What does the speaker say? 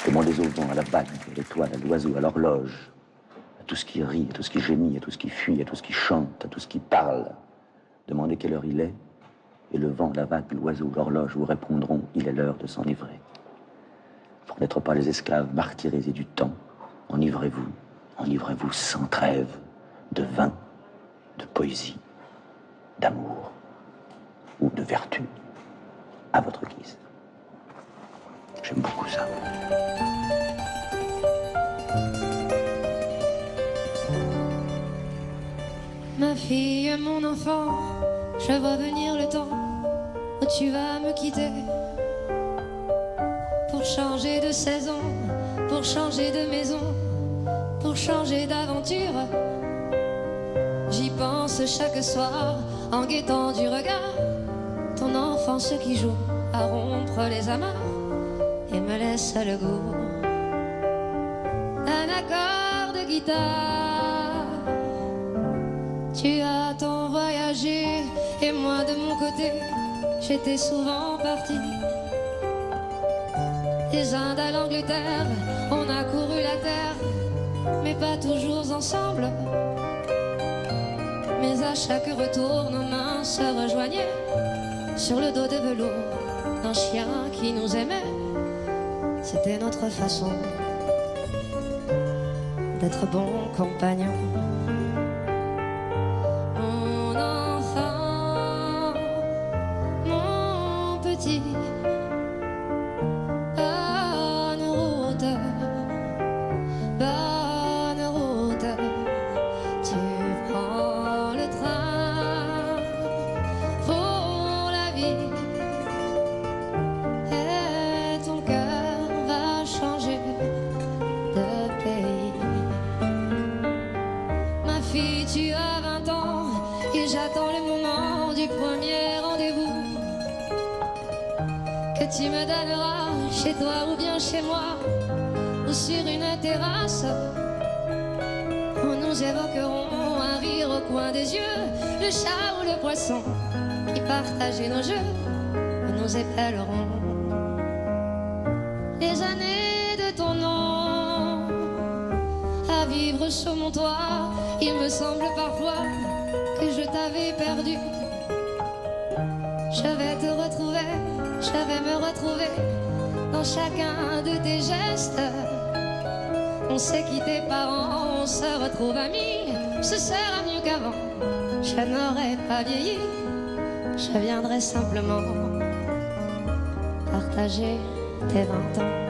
Demandez au vent, à la vague, à l'étoile, à l'oiseau, à l'horloge, à tout ce qui rit, à tout ce qui gémit, à tout ce qui fuit, à tout ce qui chante, à tout ce qui parle. Demandez quelle heure il est, et le vent, la vague, l'oiseau, l'horloge vous répondront, il est l'heure de s'enivrer. Pour n'être pas les esclaves martyrisés du temps, enivrez-vous sans trêve de vin, de poésie, d'amour ou de vertu, à votre guise. J'aime beaucoup ça. Ma fille, mon enfant, je vois venir le temps où tu vas me quitter. Pour changer de saison, pour changer de maison, pour changer d'aventure. J'y pense chaque soir en guettant du regard ton enfance qui joue à rompre les amarres et me laisse le goût d'un accord de guitare. Tu as tant voyagé et moi de mon côté j'étais souvent parti. Des Indes à l'Angleterre, on a couru la terre, mais pas toujours ensemble. Mais à chaque retour, nos mains se rejoignaient sur le dos de velours d'un chien qui nous aimait. C'était notre façon d'être bons compagnons. Mon enfant, mon petit, bonne route, tu prends le train pour la vie et ton cœur va changer de pays. Ma fille, tu as 20 ans et j'attends le moment du premier rendez-vous que tu me donneras chez toi ou bien chez moi ou sur une terrasse, où nous évoquerons un rire au coin des yeux, le chat ou le poisson qui partageait nos jeux, où nous épellerons les années de ton nom. À vivre sous mon toit, il me semble parfois que je t'avais perdu. Je vais te retrouver, je vais me retrouver dans chacun de tes gestes. On s'est quitté parents, on se retrouve amis, ce sera mieux qu'avant. Je n'aurai pas vieilli, je viendrai simplement partager tes 20 ans.